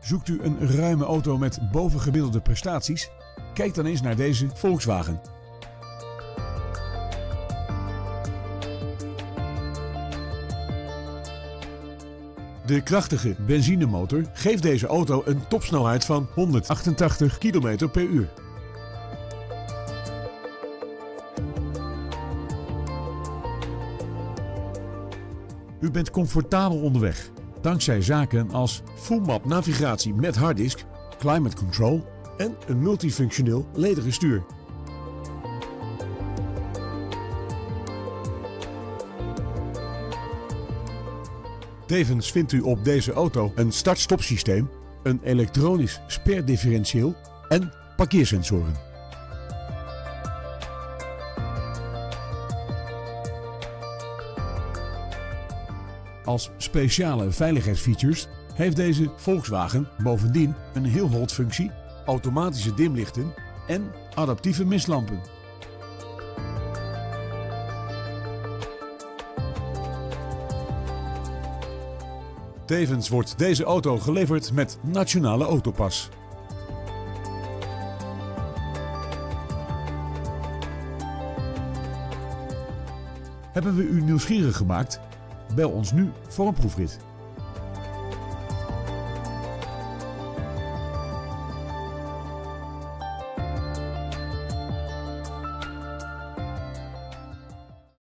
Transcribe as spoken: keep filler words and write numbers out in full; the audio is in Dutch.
Zoekt u een ruime auto met bovengemiddelde prestaties? Kijk dan eens naar deze Volkswagen. De krachtige benzinemotor geeft deze auto een topsnelheid van honderdachtentachtig kilometer per uur. U bent comfortabel onderweg, dankzij zaken als full map navigatie met harddisk, climate control en een multifunctioneel lederen stuur. Tevens vindt u op deze auto een start-stop systeem, een elektronisch sperdifferentieel en parkeersensoren. Als speciale veiligheidsfeatures heeft deze Volkswagen bovendien een heel hold functie, automatische dimlichten en adaptieve mistlampen. Tevens wordt deze auto geleverd met Nationale Autopas. Hebben we u nieuwsgierig gemaakt? Bel ons nu voor een proefrit.